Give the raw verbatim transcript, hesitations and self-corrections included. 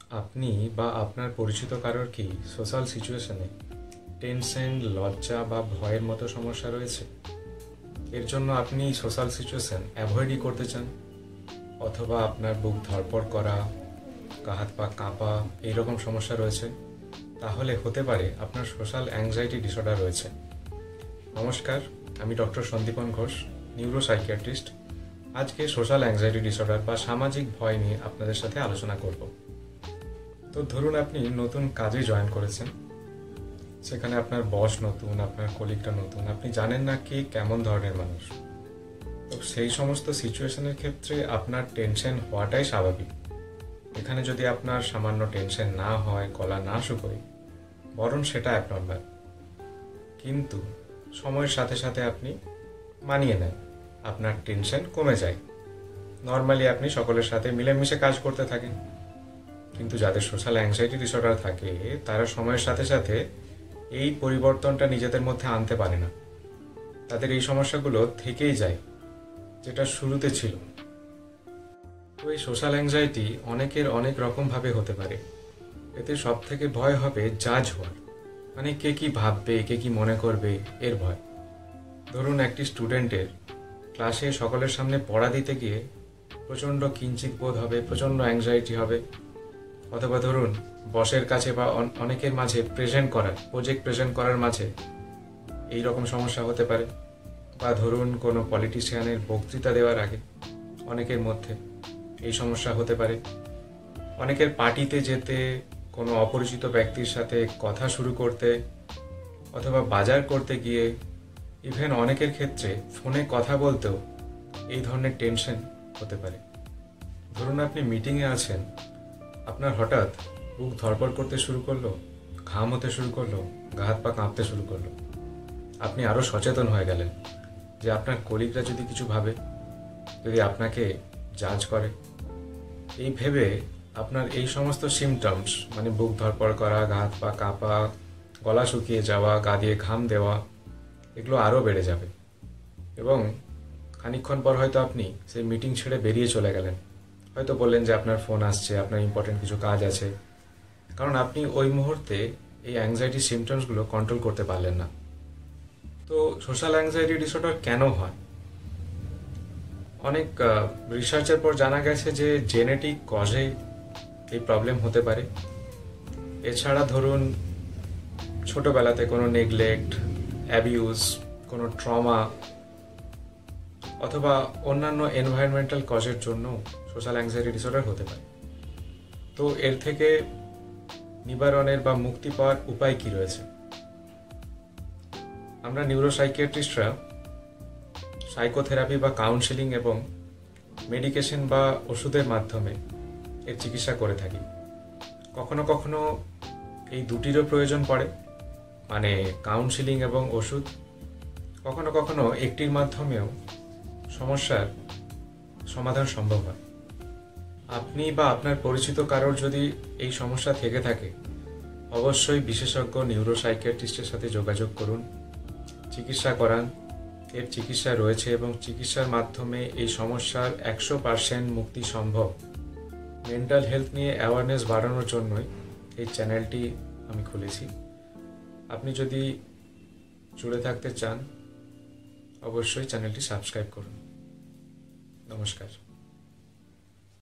আপনি বা আপনার পরিচিত কারোর কি সোশ্যাল সিচুয়েশনে টেনশন, লজ্জা বা ভয়ের মতো সমস্যা রয়েছে? এর জন্য আপনি সোশ্যাল সিচুয়েশন অ্যাভয়েডই করতে চান, অথবা আপনার বুক ধড়ফড় করা, গা হাত পা কাঁপা এইরকম সমস্যা রয়েছে, তাহলে হতে পারে আপনার সোশ্যাল অ্যাংজাইটি ডিসঅর্ডার রয়েছে। নমস্কার, আমি doctor Sandipan Ghosh, neuro psychiatrist. আজকে সোশ্যাল অ্যাংজাইটি ডিসঅর্ডার বা সামাজিক ভয় নিয়ে আপনাদের সাথে আলোচনা করব। তো ধরুন আপনি নতুন কাজে জয়েন করেছেন, সেখানে আপনার বস নতুন, আপনার কলিগটা নতুন, আপনি জানেন না কে কেমন ধরনের মানুষ। তো সেই সমস্ত সিচুয়েশনের ক্ষেত্রে আপনার টেনশন হওয়াটাই স্বাভাবিক। এখানে যদি আপনার সামান্য টেনশন না হয়, গলা না শুকোয়, বরং সেটা অ্যাবনর্মাল। কিন্তু সময়ের সাথে সাথে আপনি মানিয়ে নেন, আপনার টেনশন কমে যায়, নর্মালি আপনি সকলের সাথে মিলেমিশে কাজ করতে থাকেন। কিন্তু যাদের সোশ্যাল অ্যাংজাইটি ডিসঅর্ডার থাকে, তারা সময়ের সাথে সাথে এই পরিবর্তনটা নিজেদের মধ্যে আনতে পারে না। তাদের এই সমস্যাগুলো থেকেই যায়, যেটা শুরুতে ছিল। তো এই সোশ্যাল অ্যাংজাইটি অনেকের অনেক রকমভাবে হতে পারে। এতে সব থেকে ভয় হবে জাজ হওয়ার, মানে কে কি ভাববে, কে কি মনে করবে, এর ভয়। ধরুন একটি স্টুডেন্টের ক্লাসে সকলের সামনে পড়া দিতে গিয়ে প্রচণ্ড কিঞ্চিত বোধ হবে, প্রচণ্ড অ্যাংজাইটি হবে। অথবা ধরুন বসের কাছে বা অনেকের মাঝে প্রেজেন্ট করার, প্রজেক্ট প্রেজেন্ট করার মাঝে এই রকম সমস্যা হতে পারে। বা ধরুন কোনো পলিটিশিয়ানের বক্তৃতা দেওয়ার আগে অনেকের মধ্যে এই সমস্যা হতে পারে। অনেকের পার্টিতে যেতে, কোনো অপরিচিত ব্যক্তির সাথে কথা শুরু করতে, অথবা বাজার করতে গিয়ে, ইভেন অনেকের ক্ষেত্রে ফোনে কথা বলতেও এই ধরনের টেনশন হতে পারে। ধরুন আপনি মিটিংয়ে আছেন, আপনার হঠাৎ বুক ধড়ফড় করতে শুরু করলো, ঘাম হতে শুরু করলো, গা হাত পা কাঁপতে শুরু করলো। আপনি আরও সচেতন হয়ে গেলেন যে আপনার কলিগরা যদি কিছু ভাবে, যদি আপনাকে জাজ করে। এই ভেবে আপনার এই সমস্ত সিমটমস, মানে বুক ধড়ফড় করা, গা হাত পা কাঁপা, গলা শুকিয়ে যাওয়া, গা দিয়ে ঘাম দেওয়া, এগুলো আরও বেড়ে যাবে। এবং খানিকক্ষণ পর হয়তো আপনি সেই মিটিং ছেড়ে বেরিয়ে চলে গেলেন, হয়তো বললেন যে আপনার ফোন আসছে, আপনার ইম্পর্টেন্ট কিছু কাজ আছে, কারণ আপনি ওই মুহূর্তে এই অ্যাংজাইটি সিমটমসগুলো কন্ট্রোল করতে পারলেন না। তো সোশ্যাল অ্যাংজাইটি ডিসঅর্ডার কেন হয়? অনেক রিসার্চের পর জানা গেছে যে জেনেটিক কজে এই প্রবলেম হতে পারে। এছাড়া ধরুন ছোটোবেলাতে কোনো নেগলেক্ট, অ্যাবিউজ, কোনো ট্রমা, অথবা অন্যান্য এনভায়রনমেন্টাল কজের জন্য সোশ্যাল অ্যাংজাইটি ডিসঅর্ডার হতে পারে। তো এর থেকে নিবারণের বা মুক্তি পাওয়ার উপায় কি রয়েছে? আমরা নিউরোসাইকিয়াট্রিস্টরা সাইকোথেরাপি বা কাউন্সেলিং এবং মেডিকেশন বা ওষুধের মাধ্যমে এর চিকিৎসা করে থাকি। কখনো কখনো এই দুটিরও প্রয়োজন পড়ে, মানে কাউন্সেলিং এবং ওষুধ। কখনো কখনো একটির মাধ্যমেও সমস্যার সমাধান সম্ভব হয়। আপনি বা আপনার পরিচিত কারোর যদি এই সমস্যা থেকে থাকে, অবশ্যই বিশেষজ্ঞ নিউরোসাইকিয়াট্রিস্টের সাথে যোগাযোগ করুন, চিকিৎসা করান। এর চিকিৎসা রয়েছে এবং চিকিৎসার মাধ্যমে এই সমস্যার একশো পার্সেন্ট মুক্তি সম্ভব। মেন্টাল হেলথ নিয়ে অ্যাওয়ারনেস বাড়ানোর জন্যই এই চ্যানেলটি আমি খুলেছি। আপনি যদি জুড়ে থাকতে চান, অবশ্যই চ্যানেলটি সাবস্ক্রাইব করুন। নমস্কার।